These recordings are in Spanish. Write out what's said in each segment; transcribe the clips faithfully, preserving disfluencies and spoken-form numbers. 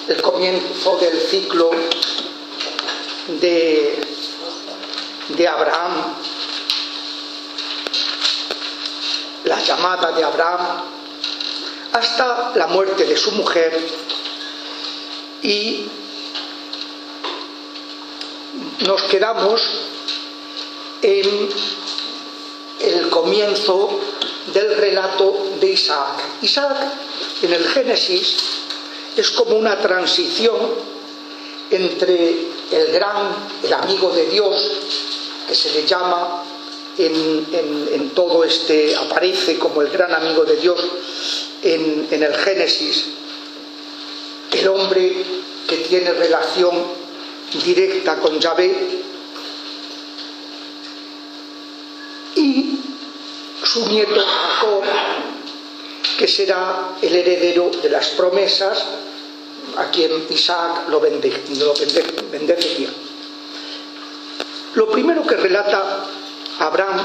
el comienzo del ciclo de, de Abraham, la llamada de Abraham, hasta la muerte de su mujer, y nos quedamos en el comienzo del relato de Isaac. Isaac, en el Génesis, es como una transición entre el gran, el amigo de Dios, que se le llama en, en, en todo este, aparece como el gran amigo de Dios en, en el Génesis, el hombre que tiene relación directa con Yahvé, y su nieto Jacob, que será el heredero de las promesas, a quien Isaac lo bendeciría. Lo primero que relata Abraham,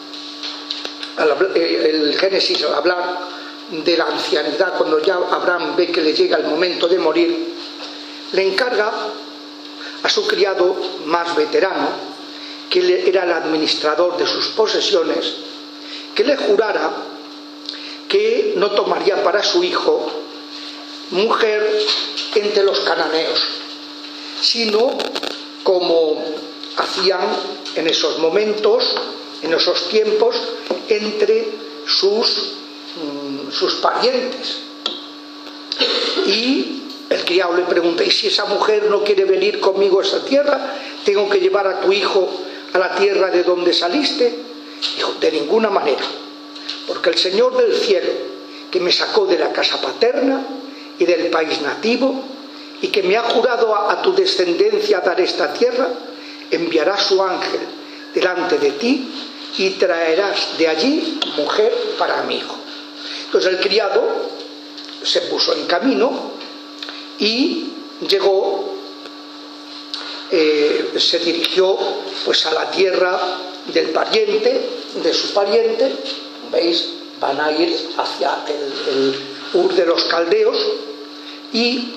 el Génesis, al hablar de la ancianidad, cuando ya Abraham ve que le llega el momento de morir, le encarga a su criado más veterano, que era el administrador de sus posesiones, que le jurara que no tomaría para su hijo mujer entre los cananeos, sino como hacían en esos momentos, en esos tiempos, entre sus, sus parientes. Y el criado le pregunta: ¿y si esa mujer no quiere venir conmigo a esa tierra? ¿Tengo que llevar a tu hijo a la tierra de donde saliste? Dijo: de ninguna manera, porque el Señor del cielo, que me sacó de la casa paterna y del país nativo, y que me ha jurado a, a tu descendencia dar esta tierra, enviará su ángel delante de ti y traerás de allí mujer para mi hijo. Entonces el criado se puso en camino y llegó, eh, se dirigió pues a la tierra del pariente, de su pariente. ¿Veis? Van a ir hacia el, el Ur de los Caldeos, y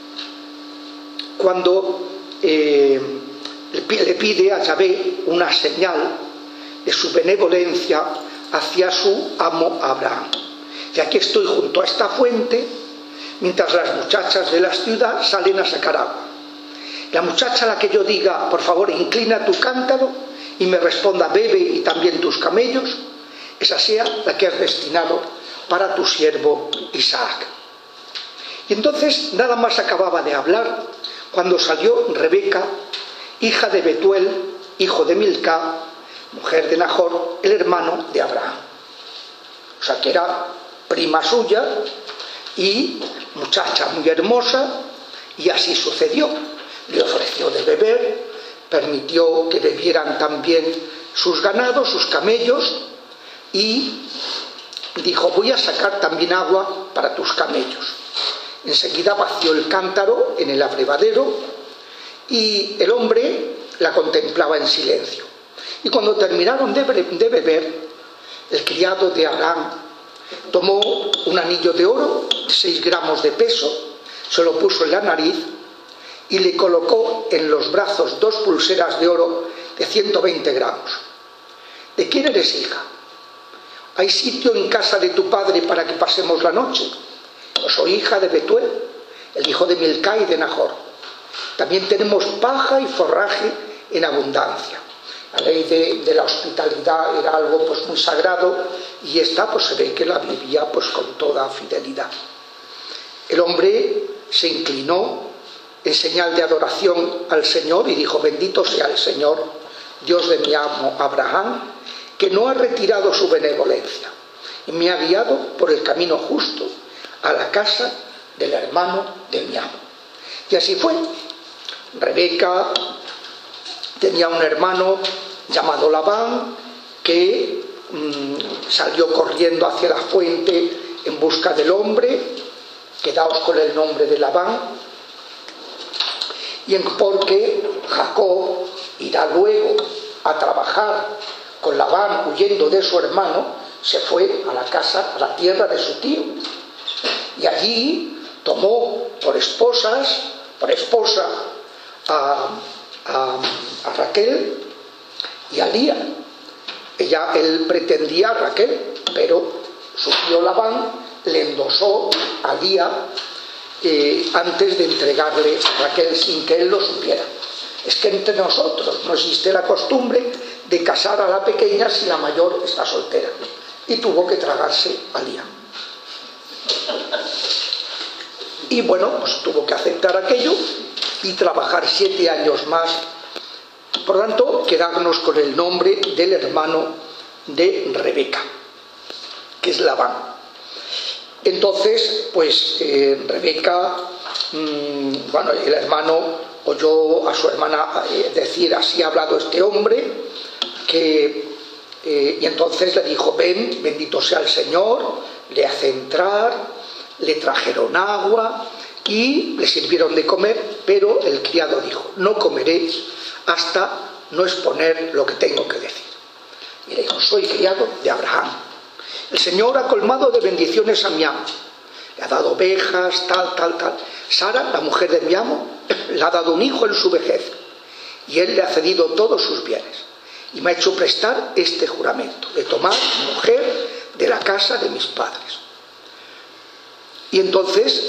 cuando eh, le pide a Yahvé una señal de su benevolencia hacia su amo Abraham. Y aquí estoy junto a esta fuente, mientras las muchachas de la ciudad salen a sacar agua. La muchacha a la que yo diga: por favor, inclina tu cántaro, y me responda: bebe y también tus camellos, esa sea la que has destinado para tu siervo Isaac. Y entonces nada más acababa de hablar cuando salió Rebeca, hija de Betuel, hijo de Milca, mujer de Nahor, el hermano de Abraham. O sea que era prima suya y muchacha muy hermosa, y así sucedió. Le ofreció de beber, permitió que bebieran también sus ganados, sus camellos, y dijo: voy a sacar también agua para tus camellos. Enseguida vació el cántaro en el abrevadero, y el hombre la contemplaba en silencio. Y cuando terminaron de, de beber, el criado de Abraham tomó un anillo de oro de seis gramos de peso, se lo puso en la nariz y le colocó en los brazos dos pulseras de oro de ciento veinte gramos. ¿De quién eres hija? ¿Hay sitio en casa de tu padre para que pasemos la noche? Yo soy hija de Betuel, el hijo de Milca y de Nahor. También tenemos paja y forraje en abundancia. La ley de, de la hospitalidad era algo pues muy sagrado, y esta pues se ve que la vivía pues con toda fidelidad. El hombre se inclinó en señal de adoración al Señor y dijo: bendito sea el Señor, Dios de mi amo Abraham, que no ha retirado su benevolencia y me ha guiado por el camino justo a la casa del hermano de mi amo. Y así fue. Rebeca tenía un hermano llamado Labán, que mmm, salió corriendo hacia la fuente en busca del hombre. Quedaos con el nombre de Labán, y en, porque Jacob irá luego a trabajar con Labán, huyendo de su hermano, se fue a la casa, a la tierra de su tío, y allí tomó por esposas, por esposa a, a, a Raquel y a Lía. Ella, él pretendía a Raquel, pero su tío Labán le endosó a Lía eh, antes de entregarle a Raquel sin que él lo supiera. Es que entre nosotros no existe la costumbre de casar a la pequeña si la mayor está soltera. Y tuvo que tragarse a Lía. Y bueno, pues tuvo que aceptar aquello y trabajar siete años más. Por lo tanto, quedarnos con el nombre del hermano de Rebeca, que es Labán. Entonces, pues eh, Rebeca, mmm, bueno, el hermano oyó a su hermana eh, decir: así ha hablado este hombre, que, eh, y entonces le dijo: ven, bendito sea el Señor. Le hace entrar, le trajeron agua y le sirvieron de comer, pero el criado dijo: no comeré hasta no exponer lo que tengo que decir. Y le dijo: soy criado de Abraham. El Señor ha colmado de bendiciones a mi amo. Le ha dado ovejas, tal, tal, tal. Sara, la mujer de mi amo, le ha dado un hijo en su vejez. Y él le ha cedido todos sus bienes. Y me ha hecho prestar este juramento, de tomar mujer de la casa de mis padres. Y entonces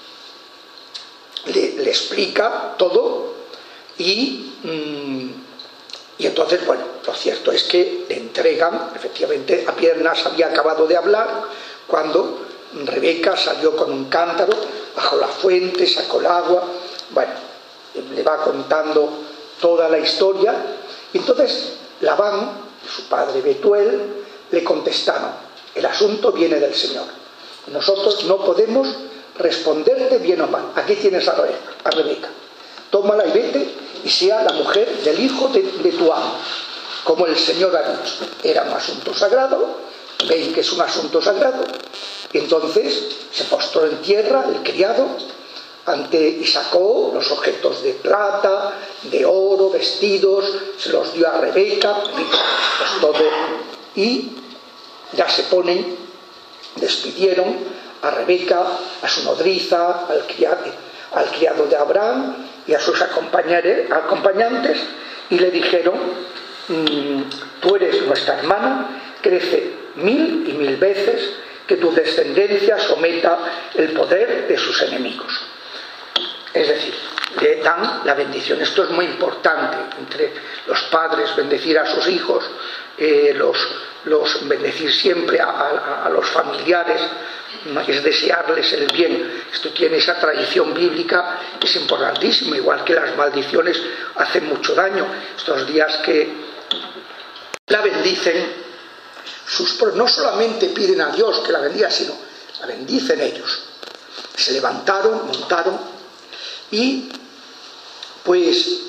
le, le explica todo y... Mmm, Y entonces, bueno, lo cierto es que le entregan, efectivamente, apenas había acabado de hablar cuando Rebeca salió con un cántaro, bajó la fuente, sacó el agua. Bueno, le va contando toda la historia. Y entonces Labán, su padre Betuel, le contestaron: el asunto viene del Señor. Nosotros no podemos responderte bien o mal. Aquí tienes a Rebeca. Tómala y vete, y sea la mujer del hijo de, de tu amo, como el Señor ha dicho. Era un asunto sagrado, veis que es un asunto sagrado. Y entonces se postró en tierra el criado ante y sacó los objetos de plata, de oro, vestidos, se los dio a Rebeca, pues todo. Y ya se ponen, despidieron a Rebeca, a su nodriza, al criado, al criado de Abraham y a sus acompañantes, y le dijeron: tú eres nuestra hermana, crece mil y mil veces, que tu descendencia someta el poder de sus enemigos. Es decir, le dan la bendición. Esto es muy importante entre los padres, bendecir a sus hijos, eh, los, los bendecir siempre a, a, a los familiares, es desearles el bien. Esto tiene esa tradición bíblica, es importantísimo, igual que las maldiciones hacen mucho daño. Estos días que la bendicen, sus, no solamente piden a Dios que la bendiga, sino la bendicen ellos. Se levantaron, montaron y pues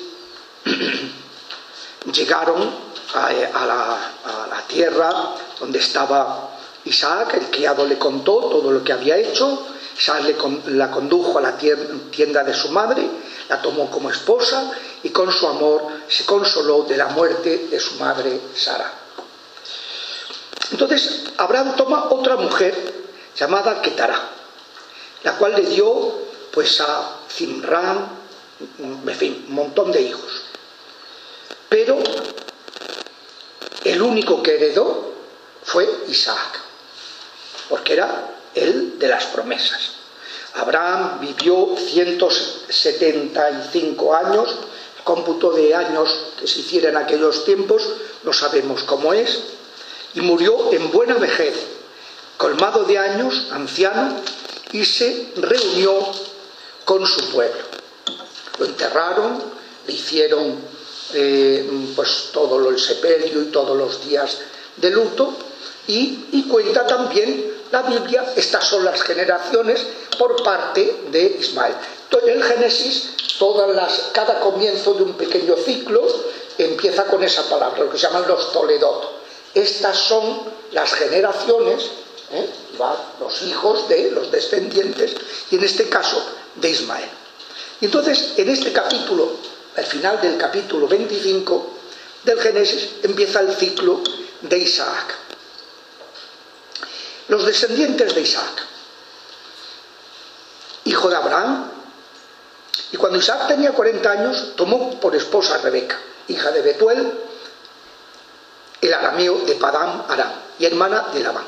llegaron a, a, la, a la tierra donde estaba Isaac. El criado le contó todo lo que había hecho. Isaac le con, la condujo a la tienda de su madre, la tomó como esposa y con su amor se consoló de la muerte de su madre Sara. Entonces Abraham toma otra mujer llamada Ketará, la cual le dio pues a Zimrán, en fin, un montón de hijos. Pero el único que heredó fue Isaac, porque era el de las promesas. Abraham vivió ciento setenta y cinco años, el cómputo de años que se hiciera en aquellos tiempos no sabemos cómo es, y murió en buena vejez, colmado de años, anciano, y se reunió con su pueblo. Lo enterraron, le hicieron eh, pues todo el sepelio y todos los días de luto, y, y cuenta también la Biblia, estas son las generaciones por parte de Ismael. Entonces, en el Génesis, todas las, cada comienzo de un pequeño ciclo empieza con esa palabra, lo que se llaman los Toledot. Estas son las generaciones, ¿eh? los hijos de los descendientes, y en este caso de Ismael. Y entonces, en este capítulo, al final del capítulo veinticinco del Génesis, empieza el ciclo de Isaac. Los descendientes de Isaac: hijo de Abraham, Y cuando Isaac tenía cuarenta años, tomó por esposa a Rebeca, hija de Betuel, el arameo de Padán Aram, y hermana de Labán.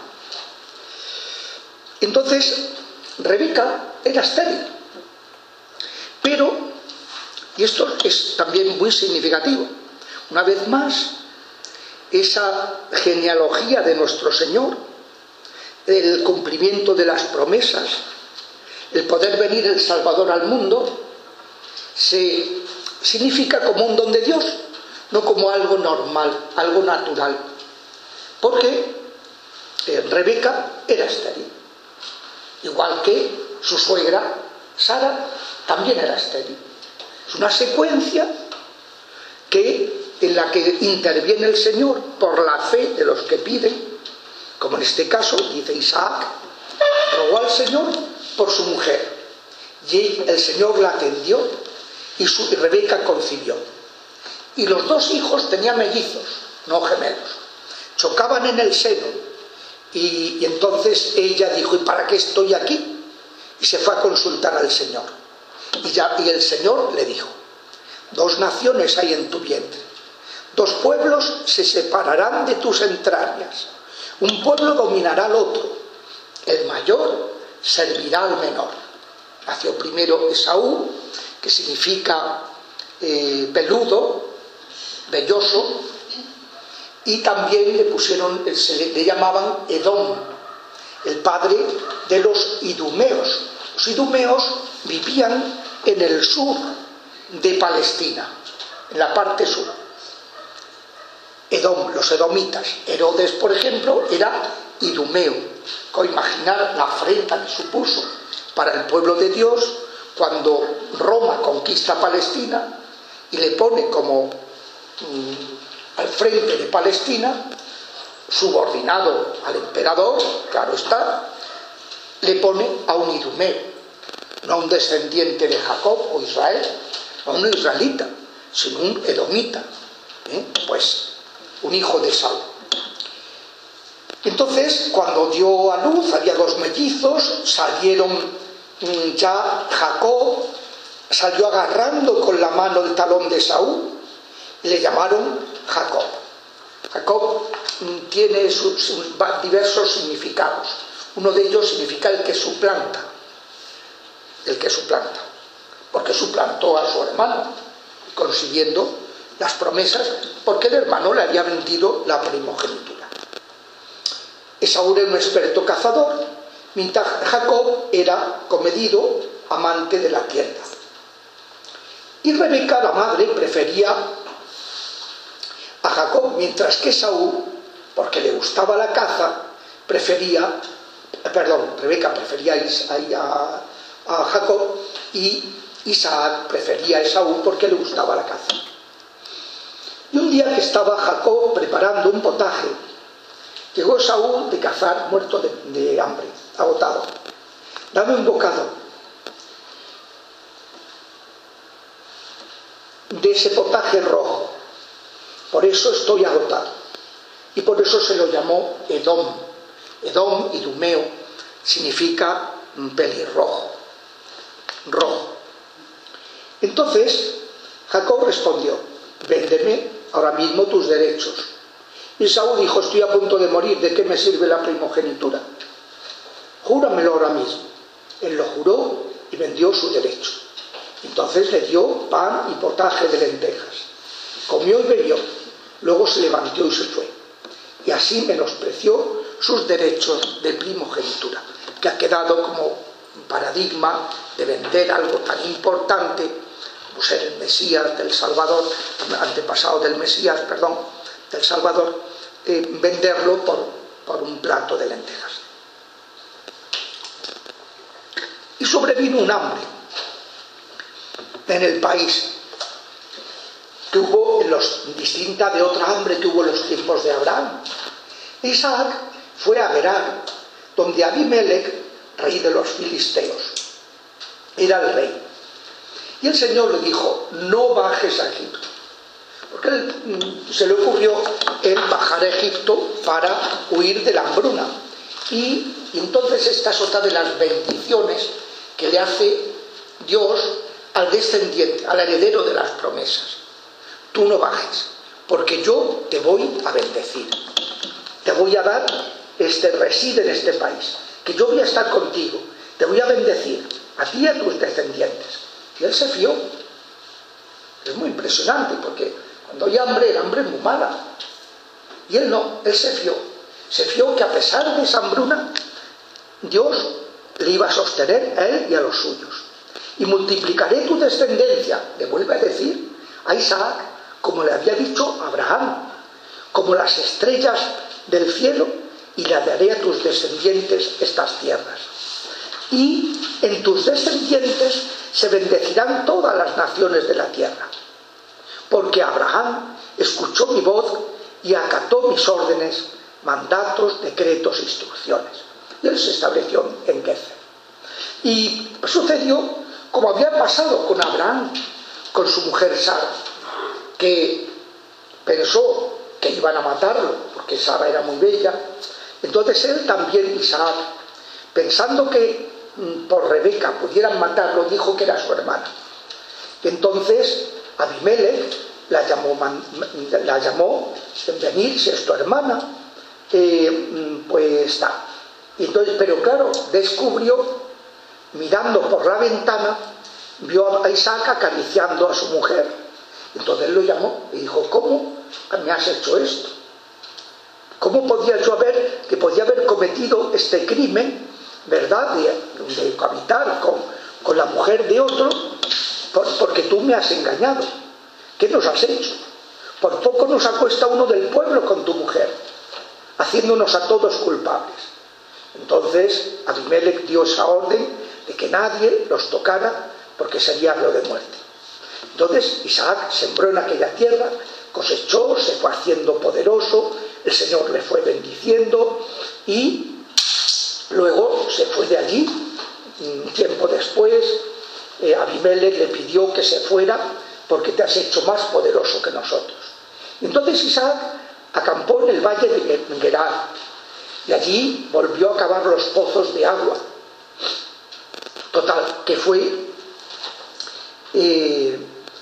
Entonces, Rebeca era estéril. Pero, y esto es también muy significativo, una vez más, esa genealogía de nuestro Señor, el cumplimiento de las promesas, el poder venir el Salvador al mundo, se significa como un don de Dios, no como algo normal, algo natural. Porque eh, Rebeca era estéril, igual que su suegra Sara también era estéril. Es una secuencia que, en la que interviene el Señor por la fe de los que piden, como en este caso dice Isaac, rogó al Señor por su mujer, y el Señor la atendió y, su, y Rebeca concibió. Y los dos hijos tenían mellizos, no gemelos, chocaban en el seno, y, y entonces ella dijo: ¿y para qué estoy aquí? Y se fue a consultar al Señor, y, ya, y el Señor le dijo: dos naciones hay en tu vientre, dos pueblos se separarán de tus entrañas, un pueblo dominará al otro, el mayor servirá al menor. Nació primero Esaú, que significa eh, peludo, velloso, y también le pusieron, se le, le llamaban Edom, el padre de los idumeos. Los idumeos vivían en el sur de Palestina, en la parte sur. Edom, los edomitas. Herodes, por ejemplo, era idumeo. Con imaginar la afrenta que supuso para el pueblo de Dios cuando Roma conquista Palestina y le pone como mmm, al frente de Palestina, subordinado al emperador, claro está, le pone a un idumeo, no a un descendiente de Jacob o Israel, a un israelita, sino un edomita, ¿eh? Pues un hijo de Saúl. Entonces, cuando dio a luz, había dos mellizos, salieron ya Jacob, salió agarrando con la mano el talón de Saúl, y le llamaron Jacob. Jacob tiene sus, sus diversos significados. Uno de ellos significa el que suplanta, el que suplanta, porque suplantó a su hermano, consiguiendo las promesas, porque el hermano le había vendido la primogenitura. Esaú era un experto cazador, mientras Jacob era comedido, amante de la tierra. Y Rebeca, la madre, prefería a Jacob, mientras que Esaú, porque le gustaba la caza, prefería, perdón, Rebeca prefería a, a Jacob, y Isaac prefería a Esaú porque le gustaba la caza. Y un día que estaba Jacob preparando un potaje, llegó Esaú de cazar, muerto de, de hambre, agotado. Dame un bocado de ese potaje rojo, por eso estoy agotado. Y por eso se lo llamó Edom. Edom, idumeo, significa pelirrojo, rojo. Entonces Jacob respondió: véndeme ahora mismo tus derechos. Y Esaú dijo: estoy a punto de morir, ¿de qué me sirve la primogenitura? Júramelo ahora mismo. Él lo juró y vendió su derecho. Entonces le dio pan y potaje de lentejas. Comió y bebió. Luego se levantó y se fue. Y así menospreció sus derechos de primogenitura, que ha quedado como un paradigma de vender algo tan importante como ser el Mesías del Salvador, antepasado del Mesías, perdón, del Salvador, eh, venderlo por, por un plato de lentejas. Y sobrevino un hambre en el país que hubo en los, distinta de otra hambre que hubo en los tiempos de Abraham. Isaac fue a Gerar, donde Abimelech, rey de los filisteos, era el rey. Y el Señor le dijo: no bajes a Egipto, porque él, se le ocurrió el bajar a Egipto para huir de la hambruna. Y, y entonces esta es otra de las bendiciones que le hace Dios al descendiente, al heredero de las promesas: tú no bajes, porque yo te voy a bendecir. Te voy a dar, este, reside en este país, que yo voy a estar contigo, te voy a bendecir, a ti y a tus descendientes. Y él se fió. Es muy impresionante, porque cuando hay hambre, el hambre es muy mala. Y él no, él se fió. Se fió que a pesar de esa hambruna, Dios le iba a sostener a él y a los suyos. Y multiplicaré tu descendencia, le vuelve a decir a Isaac, como le había dicho a Abraham, como las estrellas del cielo, y le daré a tus descendientes estas tierras. Y en tus descendientes se bendecirán todas las naciones de la tierra, porque Abraham escuchó mi voz y acató mis órdenes, mandatos, decretos e instrucciones. Y él se estableció en Gezer. Y sucedió como había pasado con Abraham, con su mujer Sara, que pensó que iban a matarlo, porque Sara era muy bella. Entonces él también, Isaac, pensando que por Rebeca pudieran matarlo, dijo que era su hermana. Entonces Abimelech la llamó, la llamó venir, si es tu hermana, eh, pues está. Entonces, pero claro, descubrió, mirando por la ventana, vio a Isaac acariciando a su mujer. Entonces lo llamó y dijo: ¿cómo me has hecho esto? ¿Cómo podía yo haber, que podía haber cometido este crimen, verdad, de, de cohabitar con, con la mujer de otro, por, porque tú me has engañado? ¿Qué nos has hecho? Por poco nos acuesta uno del pueblo con tu mujer, haciéndonos a todos culpables. Entonces Abimelech dio esa orden de que nadie los tocara, porque sería lo de muerte. Entonces Isaac sembró en aquella tierra, cosechó, se fue haciendo poderoso, el Señor le fue bendiciendo, y luego se fue de allí. Un tiempo después, eh, Abimelech le pidió que se fuera, porque te has hecho más poderoso que nosotros. Entonces Isaac acampó en el valle de Gerar, y allí volvió a cavar los pozos de agua. Total, que fue eh,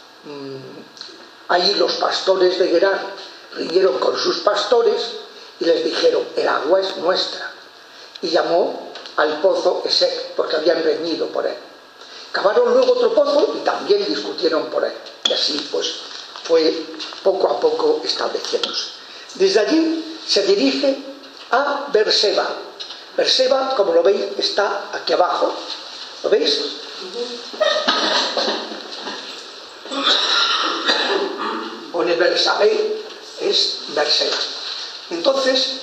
ahí los pastores de Gerar riñeron con sus pastores y les dijeron: el agua es nuestra. Y llamó al pozo Esek, porque habían reñido por él. Cavaron luego otro pozo y también discutieron por él. Y así pues fue poco a poco estableciéndose. Desde allí se dirige a Beerseba. Beerseba, como lo veis, está aquí abajo. ¿Lo veis? Pone Bersabé, es Beerseba. Entonces,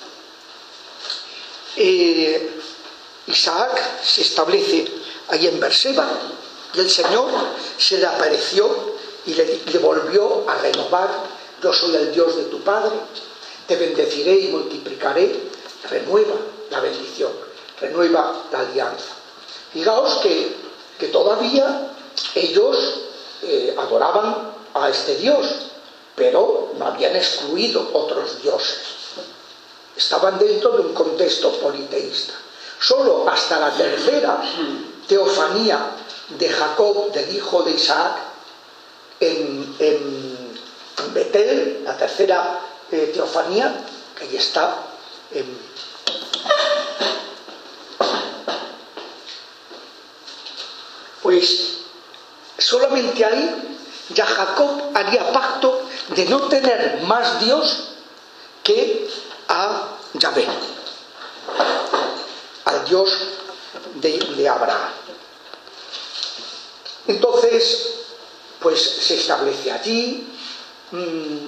eh, Isaac se establece ahí en Beerseba, y el Señor se le apareció y le, le volvió a renovar: yo soy el Dios de tu padre, te bendeciré y multiplicaré. Renueva la bendición, renueva la alianza. Fijaos que, que todavía ellos eh, adoraban a este Dios, pero no habían excluido otros dioses. Estaban dentro de un contexto politeísta. Solo hasta la tercera teofanía de Jacob, del hijo de Isaac, en, en, en Betel, la tercera eh, teofanía, que ahí está, en, pues solamente ahí ya Jacob haría pacto de no tener más Dios que a Yahvé, al Dios de, de Abraham. Entonces, pues se establece allí, mmm,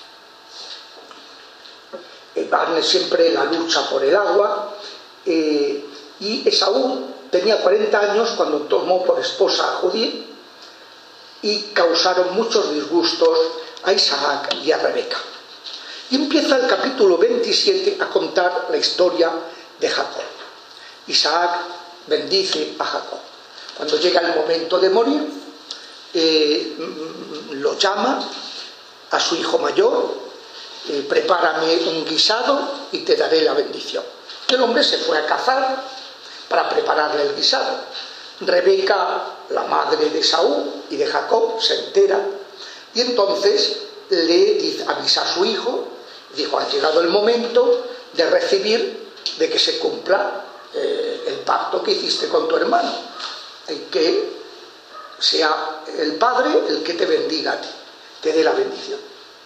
van siempre la lucha por el agua, eh, y Esaú tenía cuarenta años cuando tomó por esposa a Judí, y causaron muchos disgustos a Isaac y a Rebeca. Y empieza el capítulo veintisiete a contar la historia de Jacob. Isaac bendice a Jacob. Cuando llega el momento de morir, eh, lo llama a su hijo mayor: eh, prepárame un guisado y te daré la bendición. El hombre se fue a cazar para prepararle el guisado. Rebeca la madre de Esaú y de Jacob se entera y entonces le dice, avisa a su hijo, dijo, ha llegado el momento de recibir, de que se cumpla eh, el pacto que hiciste con tu hermano, y que sea el padre el que te bendiga a ti, te dé la bendición.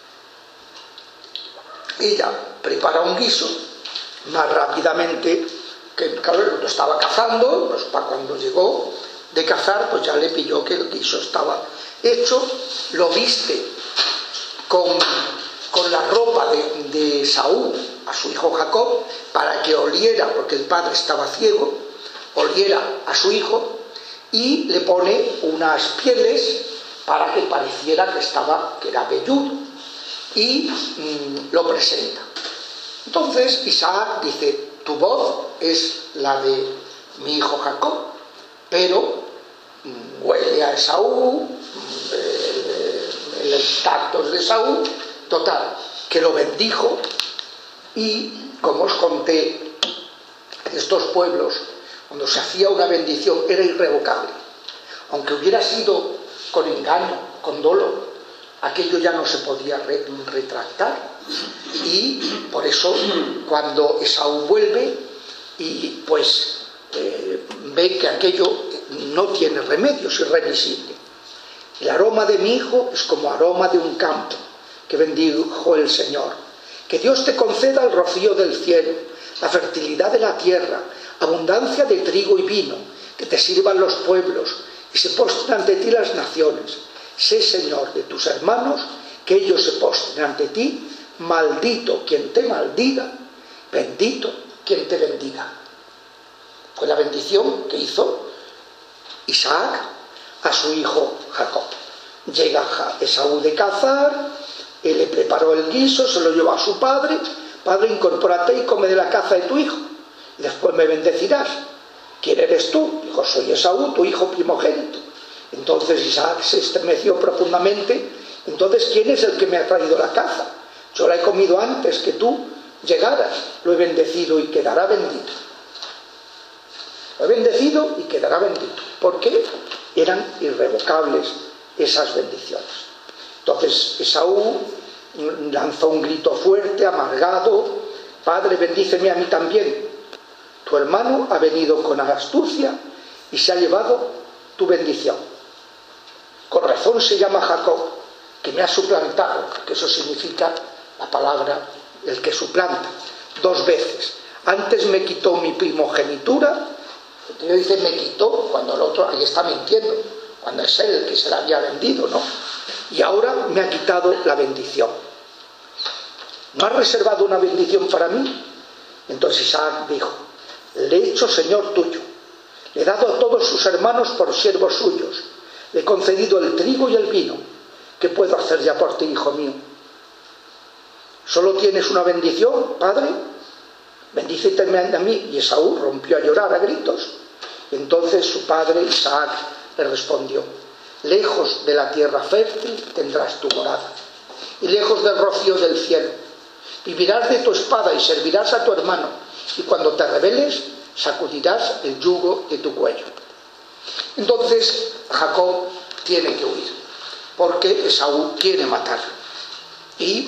Ella prepara un guiso, más rápidamente, que claro, lo estaba cazando, pues para cuando llegó de cazar, pues ya le pilló que el guiso estaba hecho, lo viste con, con la ropa de, de Saúl a su hijo Jacob, para que oliera, porque el padre estaba ciego, oliera a su hijo, y le pone unas pieles para que pareciera que estaba, que era velludo, y mmm, lo presenta. Entonces Isaac dice, tu voz es la de mi hijo Jacob, pero mmm, huele a Esaú, el, el tacto es de Esaú, total, que lo bendijo. Y como os conté, estos pueblos, cuando se hacía una bendición, era irrevocable. Aunque hubiera sido con engaño, con dolo, aquello ya no se podía re retractar. Y por eso, cuando Esaú vuelve y pues eh, ve que aquello no tiene remedio, es irremisible. El aroma de mi hijo es como aroma de un campo que bendijo el Señor. Que Dios te conceda el rocío del cielo, la fertilidad de la tierra, abundancia de trigo y vino, que te sirvan los pueblos y se postren ante ti las naciones. Sé Señor de tus hermanos, que ellos se postren ante ti. Maldito quien te maldiga, bendito quien te bendiga. Fue la bendición que hizo Isaac a su hijo Jacob. Llega Esaú de cazar, él le preparó el guiso, se lo llevó a su padre. Padre, incorpórate y come de la caza de tu hijo, y después me bendecirás. ¿Quién eres tú? Dijo, soy Esaú, tu hijo primogénito. Entonces Isaac se estremeció profundamente. Entonces, ¿quién es el que me ha traído la caza? Yo la he comido antes que tú llegaras. Lo he bendecido y quedará bendito. Lo he bendecido y quedará bendito. ¿Por qué? Eran irrevocables esas bendiciones. Entonces Esaú lanzó un grito fuerte, amargado, Padre, bendíceme a mí también. Tu hermano ha venido con astucia y se ha llevado tu bendición. Con razón se llama Jacob, que me ha suplantado, que eso significa la palabra, el que suplanta, dos veces. Antes me quitó mi primogenitura, Dios dice me quitó, cuando el otro ahí está mintiendo, cuando es él el que se la había vendido, ¿no? Y ahora me ha quitado la bendición. ¿No has reservado una bendición para mí? Entonces Isaac dijo, le he hecho Señor tuyo, le he dado a todos sus hermanos por siervos suyos, le he concedido el trigo y el vino. ¿Qué puedo hacer ya por ti, hijo mío? ¿Solo tienes una bendición, padre? Bendíceteme a mí. Y Esaú rompió a llorar a gritos. Entonces su padre Isaac le respondió, lejos de la tierra fértil tendrás tu morada, y lejos del rocío del cielo. Vivirás de tu espada y servirás a tu hermano, y cuando te rebeles, sacudirás el yugo de tu cuello. Entonces Jacob tiene que huir, porque Esaú quiere matarlo. Y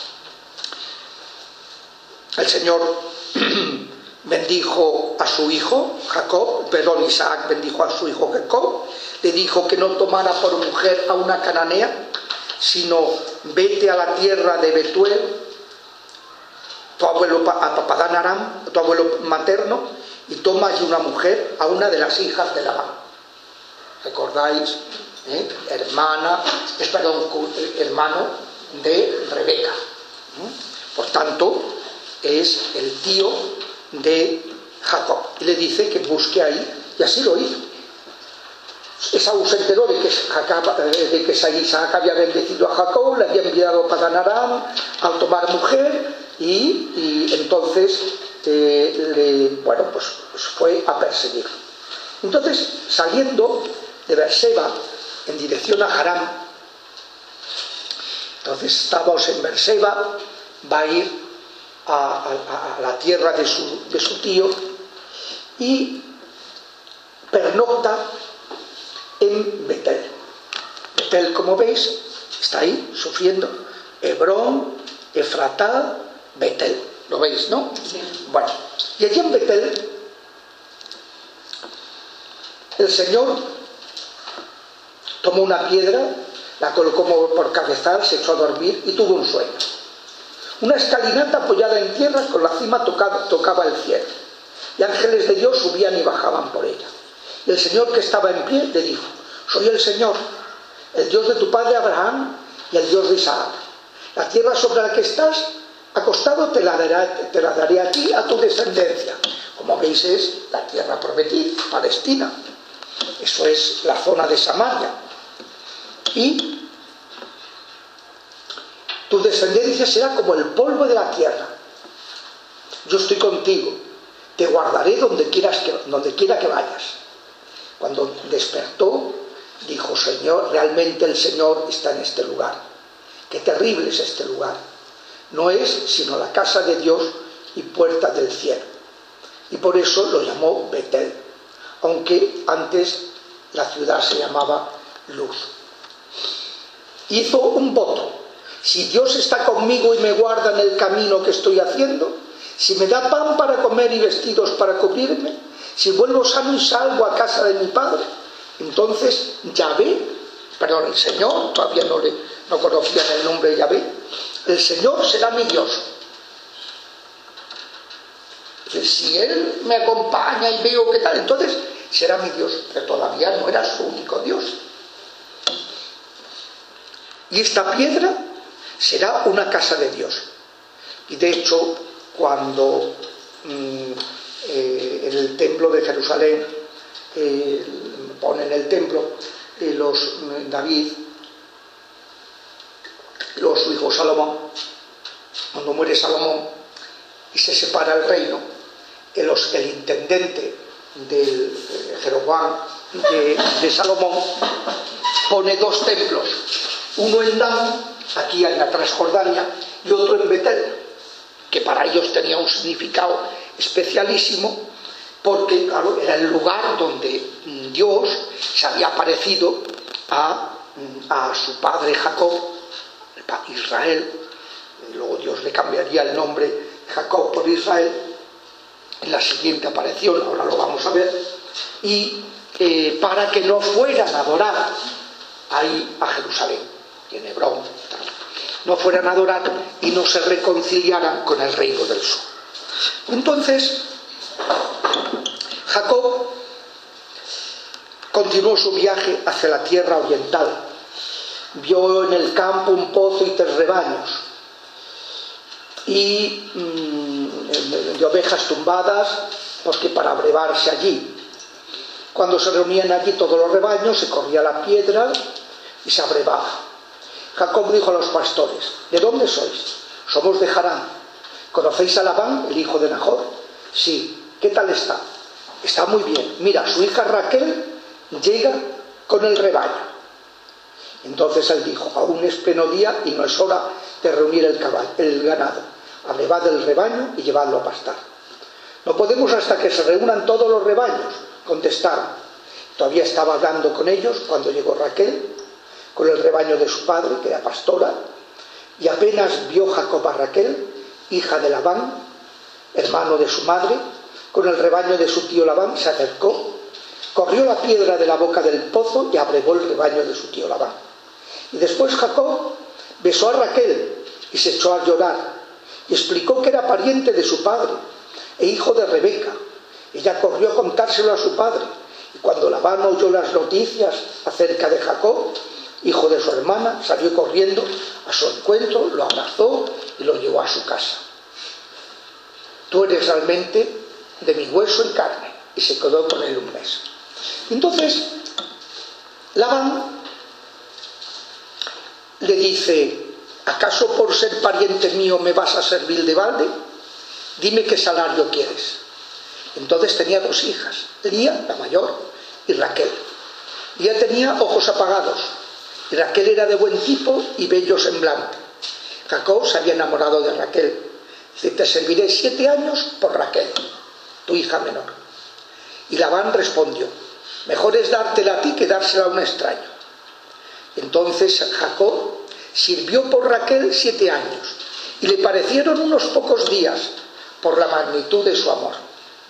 el Señor bendijo a su hijo Jacob, perdón, Isaac bendijo a su hijo Jacob, le dijo que no tomara por mujer a una cananea, sino vete a la tierra de Betuel, tu abuelo a Padán Aram, tu abuelo materno, y toma allí una mujer, a una de las hijas de Labán. ¿Recordáis? ¿Eh? Hermana, es, perdón, hermano de Rebeca. ¿Eh? Por tanto, es el tío de Jacob. Y le dice que busque ahí, y así lo hizo. Esaú se enteró de que, Jacob, de que Isaac había bendecido a Jacob, le había enviado a Padán Aram al tomar mujer, y, y entonces eh, le, bueno, pues, pues fue a perseguirlo. Entonces, saliendo de Beerseba en dirección a Harán, entonces estamos en Beerseba, va a ir a, a, a la tierra de su, de su tío, y pernocta en Betel. Betel, como veis, está ahí sufriendo. Hebrón, Efratá, Betel. ¿Lo veis, no? Sí. Bueno, y allí en Betel el Señor tomó una piedra, la colocó por cabezal, se echó a dormir y tuvo un sueño. Una escalinata apoyada en tierra con la cima tocaba, tocaba el cielo, y ángeles de Dios subían y bajaban por ella. Y el Señor, que estaba en pie, le dijo: soy el Señor, el Dios de tu padre Abraham y el Dios de Isaac. La tierra sobre la que estás acostado te la daré, te la daré a ti, a tu descendencia. Como veis, es la tierra prometida, Palestina. Eso es la zona de Samaria. Y tu descendencia será como el polvo de la tierra. Yo estoy contigo, te guardaré donde quieras que, donde quiera que vayas. Cuando despertó, dijo: Señor, realmente el Señor está en este lugar. Qué terrible es este lugar. No es sino la casa de Dios y puerta del cielo. Y por eso lo llamó Betel, aunque antes la ciudad se llamaba Luz. Hizo un voto: si Dios está conmigo y me guarda en el camino que estoy haciendo, si me da pan para comer y vestidos para cubrirme, si vuelvo sano y salvo a casa de mi padre, entonces Yahvé, perdón, el Señor, todavía no, le, no conocían el nombre de Yahvé, el Señor será mi Dios. Si Él me acompaña y veo qué tal, entonces será mi Dios, pero todavía no era su único Dios. Y esta piedra será una casa de Dios. Y de hecho, cuando mmm, eh, en el templo de Jerusalén eh, ponen el templo, eh, los eh, David, los su hijo Salomón, cuando muere Salomón y se separa el reino, el, los, el intendente del eh, Jeroboam de, de Salomón pone dos templos, uno en Dan, aquí en la Transjordania, y otro en Betel, que para ellos tenía un significado especialísimo, porque claro, era el lugar donde Dios se había aparecido a, a su padre Jacob, Israel. Luego Dios le cambiaría el nombre Jacob por Israel en la siguiente aparición, ahora lo vamos a ver, y eh, para que no fueran a adorar ahí a Jerusalén, y en Hebrón, no fueran a adorar y no se reconciliaran con el reino del sur. Entonces Jacob continuó su viaje hacia la tierra oriental. Vio en el campo un pozo y tres rebaños, y mmm, de ovejas tumbadas, porque para abrevarse allí. Cuando se reunían allí todos los rebaños, se corría la piedra y se abrevaba. Jacob dijo a los pastores: ¿de dónde sois? Somos de Harán. ¿Conocéis a Labán, el hijo de Nahor? Sí. ¿Qué tal está? Está muy bien. Mira, su hija Raquel llega con el rebaño. Entonces él dijo: aún es pleno día y no es hora de reunir el, caballo, el ganado. Arrevad el rebaño y llevadlo a pastar. No podemos hasta que se reúnan todos los rebaños, contestaron. Todavía estaba hablando con ellos cuando llegó Raquel con el rebaño de su padre, que era pastora, y apenas vio Jacob a Raquel, hija de Labán, hermano de su madre, con el rebaño de su tío Labán, se acercó, corrió la piedra de la boca del pozo y abrevó el rebaño de su tío Labán. Y después Jacob besó a Raquel y se echó a llorar, y explicó que era pariente de su padre e hijo de Rebeca. Ella corrió a contárselo a su padre, y cuando Labán oyó las noticias acerca de Jacob, hijo de su hermana, salió corriendo a su encuentro, lo abrazó y lo llevó a su casa. Tú eres realmente de mi hueso y carne, y se quedó con él un mes. Entonces Labán le dice: ¿acaso por ser pariente mío me vas a servir de balde? Dime qué salario quieres. Entonces tenía dos hijas, Lía, la mayor, y Raquel. Lía tenía ojos apagados, y Raquel era de buen tipo y bello semblante. Jacob se había enamorado de Raquel. Dice: te serviré siete años por Raquel, tu hija menor. Y Labán respondió: mejor es dártela a ti que dársela a un extraño. Entonces Jacob sirvió por Raquel siete años y le parecieron unos pocos días por la magnitud de su amor.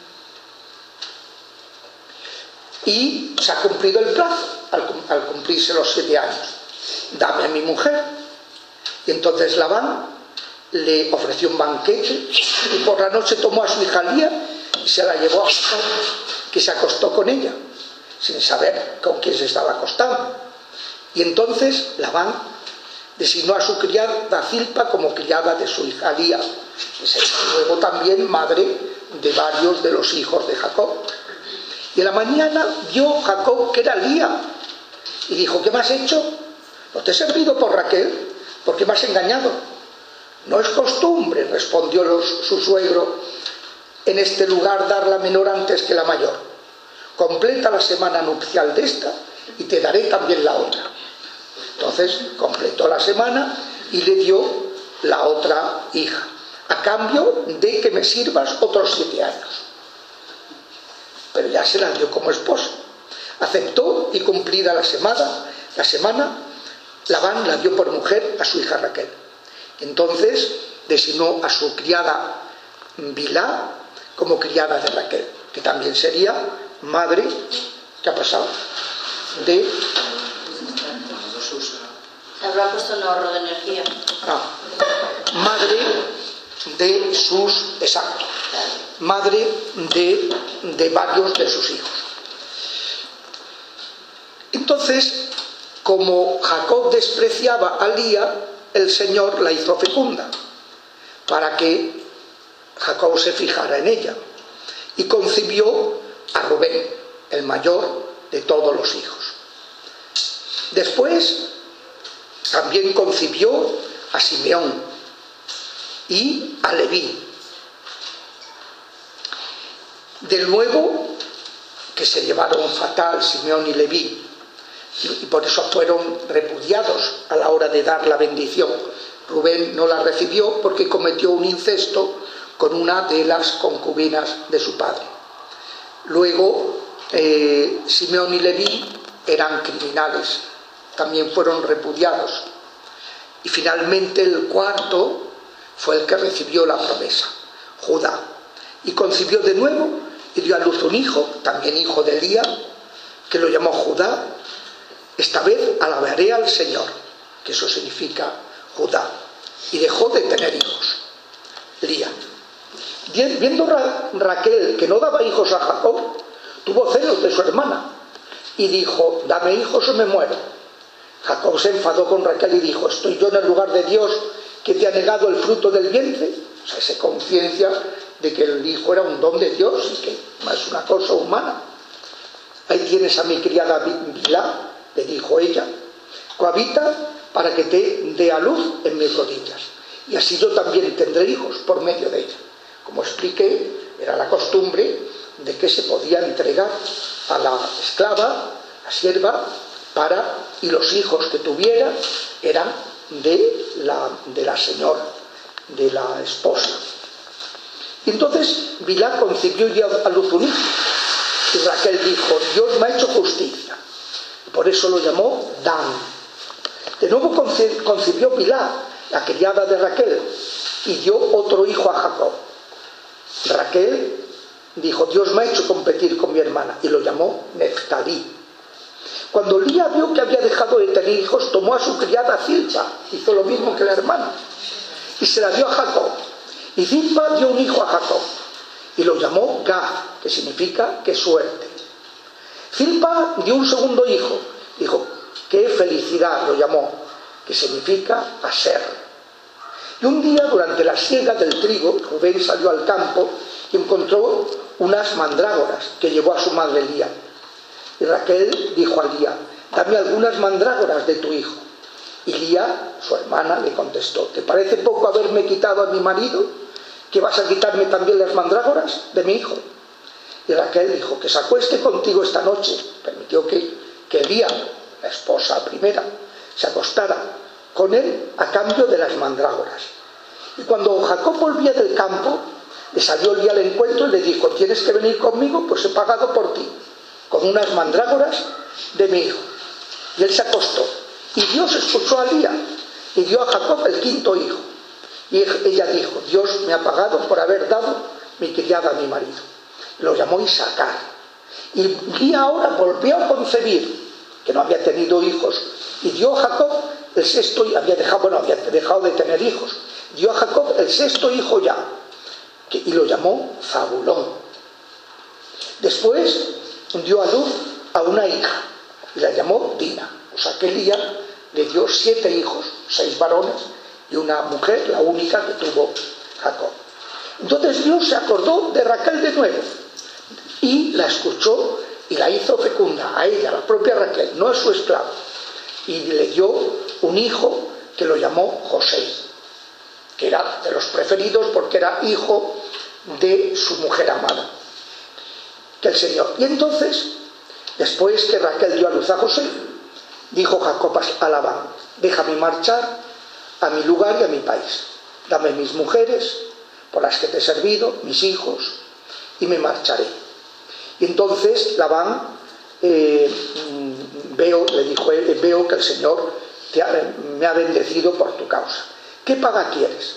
Y se ha cumplido el plazo al, al cumplirse los siete años. Dame a mi mujer. Y entonces Labán le ofreció un banquete y por la noche tomó a su hija Lía y se la llevó a Jacob, que se acostó con ella, sin saber con quién se estaba acostando. Y entonces Labán designó a su criada Zilpa como criada de su hija Lía, y luego también madre de varios de los hijos de Jacob. Y en la mañana vio Jacob que era Lía y dijo: ¿qué me has hecho? ¿No te he servido por Raquel? ¿Por qué me has engañado? No es costumbre, respondió los, su suegro, en este lugar dar la menor antes que la mayor. Completa la semana nupcial de esta y te daré también la otra. Entonces completó la semana y le dio la otra hija, a cambio de que me sirvas otros siete años. Pero ya se la dio como esposa. Aceptó y cumplida la semana, la semana, Labán la dio por mujer a su hija Raquel. Entonces designó a su criada Bilhá como criada de Raquel, que también sería madre, ¿qué ha pasado? De... Se habrá puesto un ahorro de energía. Ah, madre de sus... Exacto. Madre de, de varios de sus hijos. Entonces, como Jacob despreciaba a Lía, el Señor la hizo fecunda, para que Jacob se fijara en ella, y concibió a Rubén, el mayor de todos los hijos. Después también concibió a Simeón y a Leví. De nuevo, que se llevaron fatal Simeón y Leví, y por eso fueron repudiados a la hora de dar la bendición. Rubén no la recibió porque cometió un incesto con una de las concubinas de su padre. Luego, eh, Simeón y Leví eran criminales, también fueron repudiados. Y finalmente el cuarto fue el que recibió la promesa, Judá. Y concibió de nuevo y dio a luz un hijo, también hijo de Lía, que lo llamó Judá. Esta vez alabaré al Señor, que eso significa Judá, y dejó de tener hijos. Lía. Viendo Ra Raquel que no daba hijos a Jacob, tuvo celos de su hermana y dijo: dame hijos o me muero. Jacob se enfadó con Raquel y dijo: ¿estoy yo en el lugar de Dios que te ha negado el fruto del vientre? O sea, se conciencia de que el hijo era un don de Dios y que no es una cosa humana. Ahí tienes a mi criada Bilhá, le dijo ella, cohabita para que te dé a luz en mis rodillas, y así yo también tendré hijos por medio de ella. Como expliqué, era la costumbre de que se podía entregar a la esclava, la sierva, para, y los hijos que tuviera eran de la, de la señora, de la esposa. Y entonces Bilhá concibió y dio a luz un hijo, y Raquel dijo: Dios me ha hecho justicia. Por eso lo llamó Dan. De nuevo concibió Bilhá, la criada de Raquel, y dio otro hijo a Jacob. Raquel dijo: Dios me ha hecho competir con mi hermana, y lo llamó Neftalí. Cuando Lía vio que había dejado de tener hijos, tomó a su criada Zilpa, hizo lo mismo que la hermana, y se la dio a Jacob. Y Zilpa dio un hijo a Jacob, y lo llamó Gad, que significa qué suerte. Zilpa dio un segundo hijo, dijo: qué felicidad, lo llamó, que significa aser. Y un día, durante la siega del trigo, Rubén salió al campo y encontró unas mandrágoras que llevó a su madre Lía. Y Raquel dijo a Lía: dame algunas mandrágoras de tu hijo. Y Lía, su hermana, le contestó: ¿te parece poco haberme quitado a mi marido, que vas a quitarme también las mandrágoras de mi hijo? Y Raquel dijo: que se acueste contigo esta noche. Permitió que, que Lía, la esposa primera, se acostara con él a cambio de las mandrágoras. Y cuando Jacob volvía del campo, le salió Lía al encuentro y le dijo: ¿tienes que venir conmigo? Pues he pagado por ti. con unas mandrágoras de mi hijo. Y él se acostó. Y Dios expulsó a Lía y dio a Jacob el quinto hijo. Y ella dijo, Dios me ha pagado por haber dado mi criada a mi marido. Lo llamó Isacar. Y Lía ahora volvió a concebir, que no había tenido hijos, y dio a Jacob el sexto, y había dejado, bueno, había dejado de tener hijos, dio a Jacob el sexto hijo ya, que, y lo llamó Zabulón. Después dio a luz a una hija, y la llamó Dina. O sea que Lía le dio siete hijos, seis varones, y una mujer, la única que tuvo Jacob. Entonces Dios se acordó de Raquel de nuevo, y la escuchó, y la hizo fecunda, a ella, la propia Raquel, no a su esclavo. Y le dio un hijo que lo llamó José, que era de los preferidos porque era hijo de su mujer amada, que el Señor. Y entonces, después que Raquel dio a luz a José, dijo Jacob a Labán, déjame marchar a mi lugar y a mi país, dame mis mujeres por las que te he servido, mis hijos, y me marcharé. Y entonces Labán eh, veo, le dijo, eh, veo que el Señor te ha, me ha bendecido por tu causa. ¿Qué paga quieres?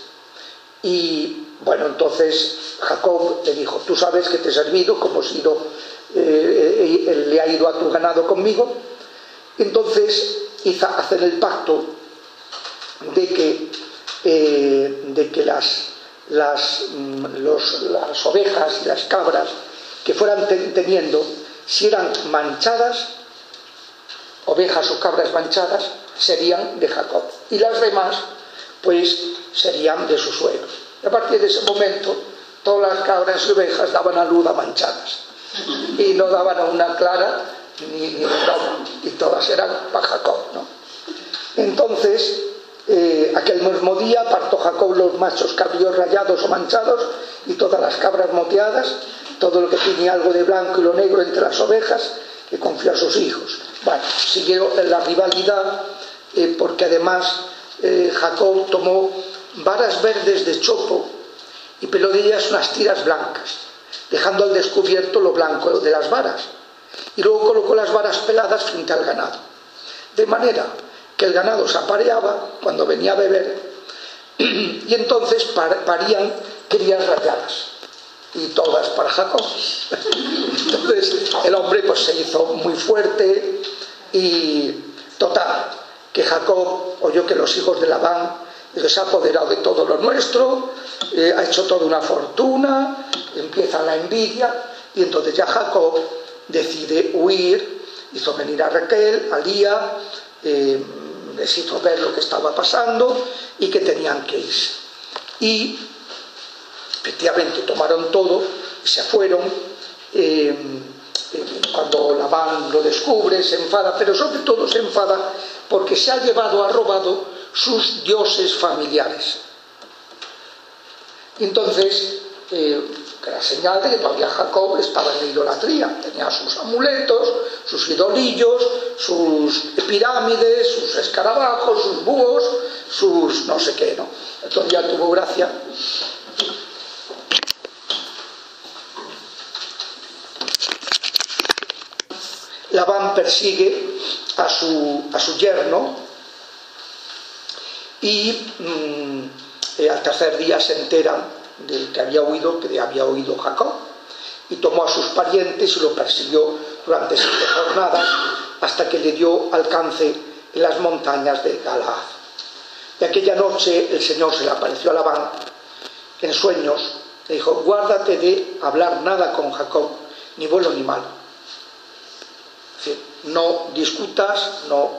Y bueno, entonces Jacob le dijo, tú sabes que te he servido, como he sido, eh, eh, le ha ido a tu ganado conmigo. Entonces hizo hacer el pacto de que, eh, de que las, las, los, las ovejas y las cabras que fueran teniendo, si eran manchadas, ovejas o cabras manchadas, serían de Jacob, y las demás pues serían de su suegro. Y a partir de ese momento todas las cabras y ovejas daban a luz a manchadas y no daban a una clara ni, ni broma, y todas eran para Jacob, ¿no? Entonces eh, aquel mismo día apartó Jacob los machos cabríos rayados o manchados y todas las cabras moteadas, todo lo que tenía algo de blanco y lo negro entre las ovejas, que confió a sus hijos. Bueno, siguió la rivalidad eh, porque además eh, Jacob tomó varas verdes de chopo y peló de ellas unas tiras blancas, dejando al descubierto lo blanco de las varas, y luego colocó las varas peladas frente al ganado, de manera que el ganado se apareaba cuando venía a beber y entonces par parían crías rayadas, y todas para Jacob. Entonces el hombre pues se hizo muy fuerte, y total, que Jacob oyó que los hijos de Labán se ha apoderado de todo lo nuestro, eh, ha hecho toda una fortuna, empieza la envidia, y entonces ya Jacob decide huir, hizo venir a Raquel, a Lía, eh, les hizo ver lo que estaba pasando y que tenían que irse. Y efectivamente tomaron todo y se fueron. Eh, eh, cuando Labán lo descubre se enfada, pero sobre todo se enfada porque se ha llevado, ha robado sus dioses familiares. Y entonces eh, era señal de que todavía Jacob estaba en la idolatría, tenía sus amuletos, sus idolillos, sus pirámides, sus escarabajos, sus búhos, sus no sé qué, ¿no? Entonces ya tuvo gracia. Labán persigue a su, a su yerno y mmm, eh, al tercer día se enteran del que había huido, que había huido Jacob, y tomó a sus parientes y lo persiguió durante siete jornadas hasta que le dio alcance en las montañas de Galaad. Y aquella noche el Señor se le apareció a Labán en sueños, le dijo, guárdate de hablar nada con Jacob, ni bueno ni malo. Es decir, no discutas, no.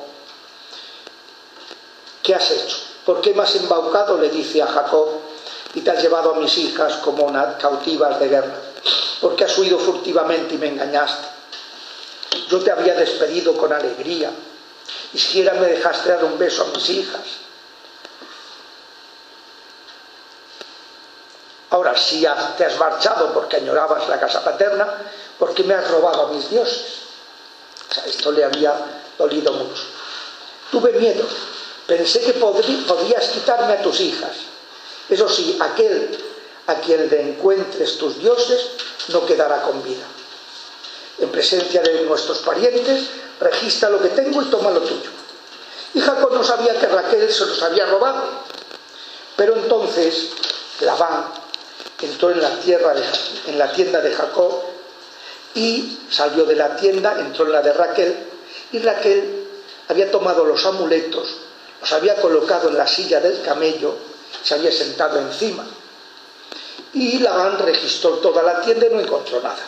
¿Qué has hecho? ¿Por qué me has embaucado? Le dice a Jacob, y te has llevado a mis hijas como una cautivas de guerra. ¿Por qué has huido furtivamente y me engañaste? Yo te había despedido con alegría, y siquiera me dejaste dar un beso a mis hijas. Ahora, si te has marchado porque añorabas la casa paterna, ¿por qué me has robado a mis dioses? O sea, esto le había dolido mucho. Tuve miedo, pensé que podrí, podrías quitarme a tus hijas. Eso sí, aquel a quien le encuentres tus dioses no quedará con vida. en presencia de nuestros parientes, registra lo que tengo y toma lo tuyo. Y Jacob no sabía que Raquel se los había robado. Pero entonces Labán entró en la, tierra de, en la tienda de Jacob y salió de la tienda, entró en la de Raquel, y Raquel había tomado los amuletos, los había colocado en la silla del camello, se había sentado encima. Y Labán registró toda la tienda y no encontró nada.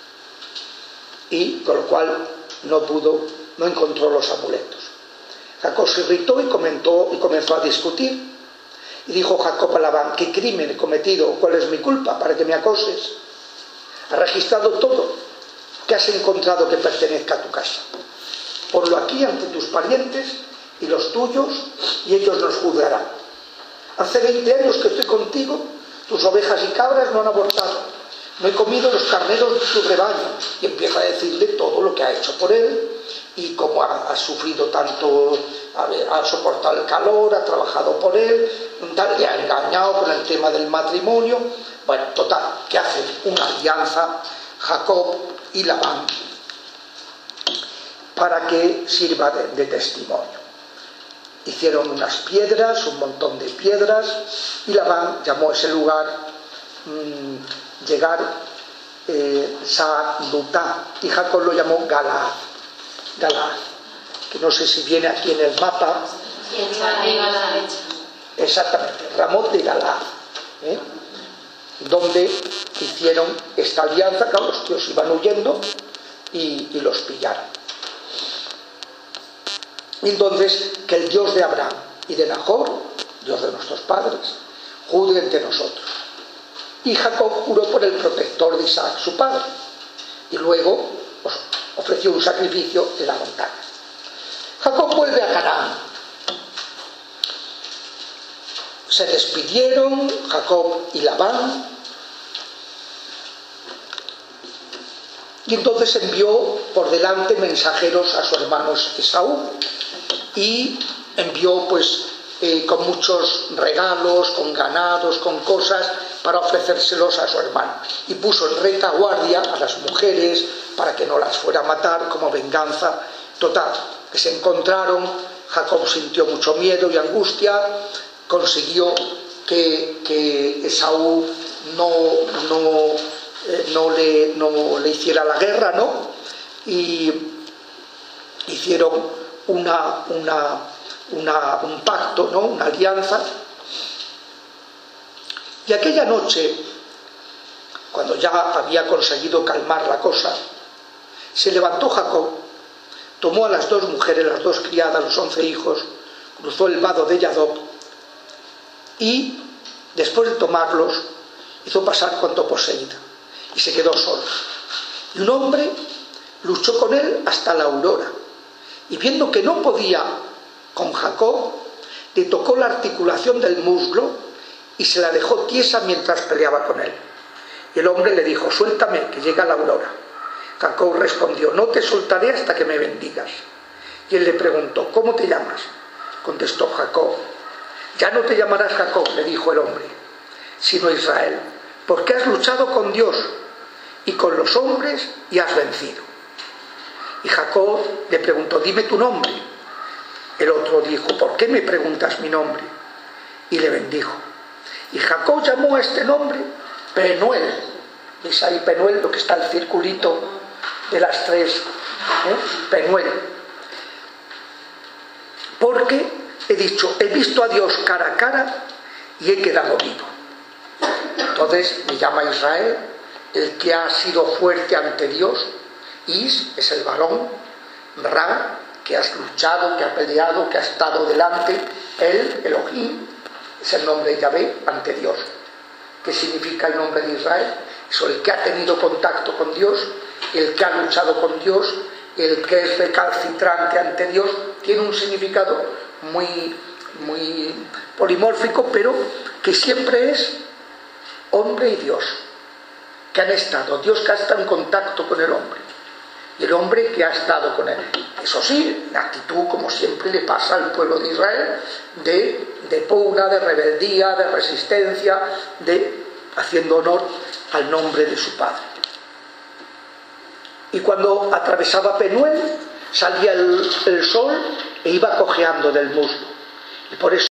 Y con lo cual no pudo, no encontró los amuletos. Jacob se irritó y, comentó, y comenzó a discutir. Y dijo Jacob a Labán: ¿qué crimen he cometido? ¿Cuál es mi culpa para que me acoses? Has registrado todo. ¿Qué has encontrado que pertenezca a tu casa? Ponlo aquí ante tus parientes y los tuyos, y ellos nos juzgarán. Hace veinte años que estoy contigo, tus ovejas y cabras no han abortado, no he comido los carneros de tu rebaño. Y empieza a decirle todo lo que ha hecho por él, y cómo ha, ha sufrido tanto, ha, ha soportado el calor, ha trabajado por él, tal, le ha engañado con el tema del matrimonio. Bueno, total, que hacen una alianza Jacob y Labán para que sirva de, de testimonio. Hicieron unas piedras, un montón de piedras, y Labán llamó a ese lugar mmm, llegar eh, Sa-Dutá, y Jacob lo llamó Galaad. Galaad, que no sé si viene aquí en el mapa. Sí, arriba a la derecha. Exactamente, Ramot de Galaad, ¿eh? Donde hicieron esta alianza. Claro, los tíos iban huyendo y, y los pillaron. Entonces, que el Dios de Abraham y de Nahor, Dios de nuestros padres, juzgue entre nosotros. Y Jacob juró por el protector de Isaac, su padre, y luego pues, ofreció un sacrificio en la montaña. Jacob vuelve a Canaán. Se despidieron Jacob y Labán, y entonces envió por delante mensajeros a sus hermanos Esaú, y envió pues eh, con muchos regalos, con ganados, con cosas para ofrecérselos a su hermano, y puso en retaguardia a las mujeres para que no las fuera a matar como venganza. Total, que se encontraron. Jacob sintió mucho miedo y angustia, consiguió que, que Esaú no, no, eh, no, le, no le hiciera la guerra, ¿no? Y hicieron Una, una, una, un pacto, ¿no? Una alianza. Y aquella noche, cuando ya había conseguido calmar la cosa, se levantó Jacob, tomó a las dos mujeres, las dos criadas, los once hijos, cruzó el vado de Yadob y, después de tomarlos, hizo pasar cuanto poseía y se quedó solo. Y un hombre luchó con él hasta la aurora. Y viendo que no podía con Jacob, le tocó la articulación del muslo y se la dejó tiesa mientras peleaba con él. Y el hombre le dijo: suéltame, que llega la aurora. Jacob respondió: no te soltaré hasta que me bendigas. Y él le preguntó: ¿cómo te llamas? Contestó Jacob. Ya no te llamarás Jacob, le dijo el hombre, sino Israel, porque has luchado con Dios y con los hombres y has vencido. Y Jacob le preguntó: dime tu nombre. El otro dijo: ¿por qué me preguntas mi nombre? Y le bendijo. Y Jacob llamó a este nombre Penuel. ¿Veis ahí Penuel? Lo que está el circulito de las tres, ¿eh? Penuel. Porque he dicho: he visto a Dios cara a cara y he quedado vivo. Entonces le llama Israel, el que ha sido fuerte ante Dios. Is es el varón, Ra, que has luchado, que ha peleado, que ha estado delante. El, Elohim, es el nombre de Yahvé ante Dios. ¿Qué significa el nombre de Israel? Eso, el que ha tenido contacto con Dios, el que ha luchado con Dios, el que es recalcitrante ante Dios. Tiene un significado muy, muy polimórfico, pero que siempre es hombre y Dios, que han estado, Dios que ha estado en contacto con el hombre, y el hombre que ha estado con él. Eso sí, la actitud, como siempre le pasa al pueblo de Israel, de, de pugna, de rebeldía, de resistencia, de haciendo honor al nombre de su padre. y cuando atravesaba Penuel salía el, el sol e iba cojeando del muslo. Y por eso